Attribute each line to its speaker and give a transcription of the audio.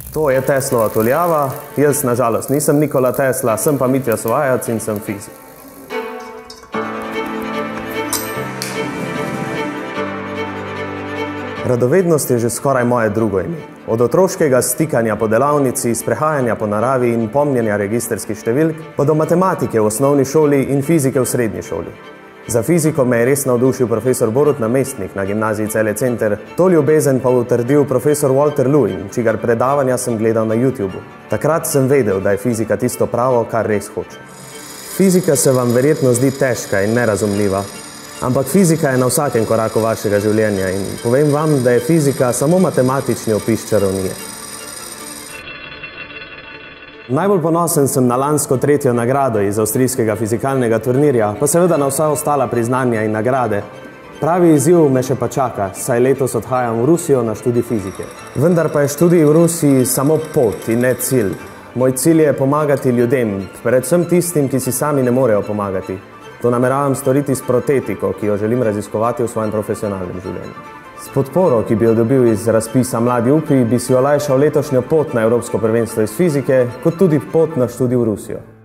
Speaker 1: To je Teslova tuljava, jaz nažalost nisem Nikola Tesla, sem pa Mitja Sovajac in sem fizik. Radovednost je že skoraj moje drugo ime. Od otroškega stikanja po delavnici, sprehajanja po naravi in pomnjenja registrskih številk, pa do matematike v osnovni šoli in fizike v srednji šoli. Za fiziko me je res navdušil profesor Borut Namestnik na gimnaziji Celje Center, to ljubezen pa utrdil profesor Walter Lewin, čigar predavanja sem gledal na YouTubeu. Takrat sem vedel, da je fizika tisto pravo, kar res hoče. Fizika se vam verjetno zdi težka in nerazumljiva, ampak fizika je na vsakem koraku vašega življenja in povem vam, da je fizika samo matematični opis čarovnije. Najbolj ponosen sem na lansko 3. nagrado iz avstrijskega fizikalnega turnirja, pa seveda na vsa ostala priznanja in nagrade. Pravi izziv me še pa čaka, saj letos odhajam v Rusijo na študij fizike. Vendar pa je študij v Rusiji samo pot in ne cilj. Moj cilj je pomagati ljudem, predvsem tistim, ki si sami ne morejo pomagati. To nameravam storiti s protetiko, ki jo želim raziskovati v svojem profesionalnem življenju. S podporo, ki bi jo dobil iz razpisa Mladi upi, bi si olajšal letošnjo pot na Evropsko prvenstvo iz fizike, kot tudi pot na študij v Rusijo.